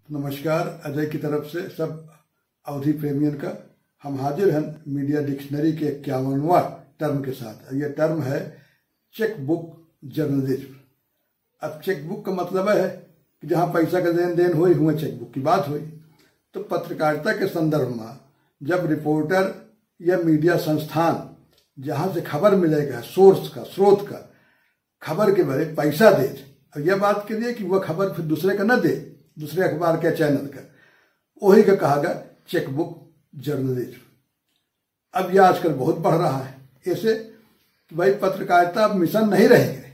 नमस्कार। अजय की तरफ से सब अवधि प्रेमियों का हम हाजिर हैं मीडिया डिक्शनरी के 51वां टर्म के साथ। यह टर्म है चेक बुक जर्नलिज्म। अब चेक बुक का मतलब है कि जहां पैसा का लेन देन हुए चेक बुक की बात हुई। तो पत्रकारिता के संदर्भ में जब रिपोर्टर या मीडिया संस्थान जहां से खबर मिलेगा, सोर्स का, स्रोत का, खबर के बारे पैसा दे, और यह बात के लिए कि वह खबर फिर दूसरे का न दे, दूसरे अखबार के चैनल का, वही का कहा गया चेक बुक जर्नलिज्म। अब यह आजकल बहुत बढ़ रहा है। ऐसे कि भाई पत्रकारिता अब मिशन नहीं रहेंगे,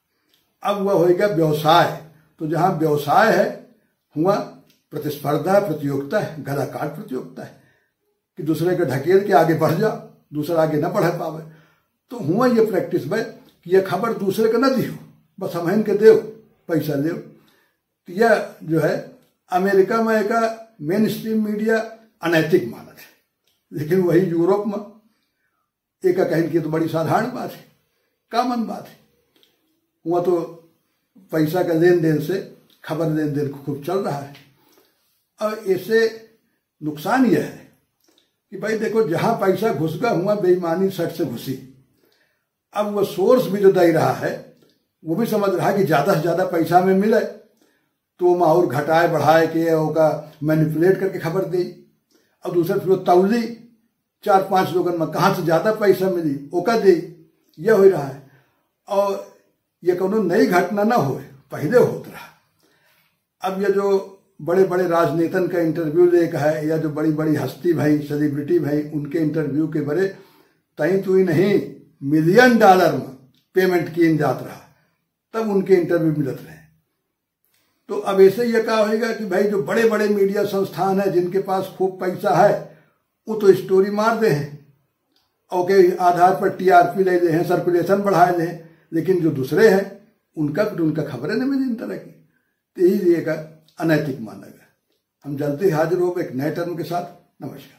अब वह होगा व्यवसाय। तो जहां व्यवसाय है हुआ प्रतिस्पर्धा, प्रतियोगिता है, गला काट प्रतियोगिता है कि दूसरे के ढकेल के आगे बढ़ जाओ, दूसरा आगे न बढ़ पावे। तो हुआ ये प्रैक्टिस में कि यह खबर दूसरे को न दियो, बस हम इनके दो, पैसा दो। तो यह जो है अमेरिका में एक मेन स्ट्रीम मीडिया अनैतिक मानक है, लेकिन वही यूरोप में एक कहन की तो बड़ी साधारण बात है, कॉमन बात है। वहाँ तो पैसा का लेन देन से खबर लेन देन खूब चल रहा है। और ऐसे नुकसान यह है कि भाई देखो, जहां पैसा घुस गया हुआ बेईमानी सट से घुसी। अब वह सोर्स भी जो दे रहा है वो भी समझ रहा है कि ज्यादा से ज्यादा पैसा में मिले, तो और घटाए बढ़ाए के होगा मैनिपुलेट करके खबर दी। और दूसरे फिर तौली 4-5 लोगन में कहाँ से ज्यादा पैसा मिली ओका दी। यह हो रहा है। और यह कोनो नई घटना ना हो, पहले होता रहा। अब यह जो बड़े बड़े राजनेतन का इंटरव्यू लेकर है, या जो बड़ी बड़ी हस्ती भाई, सेलिब्रिटी भाई, उनके इंटरव्यू के बड़े तई तुई नहीं $1 मिलियन में पेमेंट किए जात रहा, तब उनके इंटरव्यू मिलत रहे। तो अब ऐसे यह कहा होगा कि भाई जो बड़े बड़े मीडिया संस्थान है जिनके पास खूब पैसा है, वो तो स्टोरी मार दे हैं और के आधार पर टीआरपी ले दे हैं, सर्कुलेशन बढ़ाए दे हैं। लेकिन जो दूसरे हैं उनका खबरें नहीं मिली इन तरह की। तो यही लिए का अनैतिक माना गया। हम जल्दी हाजिर हो एक नए टर्म के साथ। नमस्कार।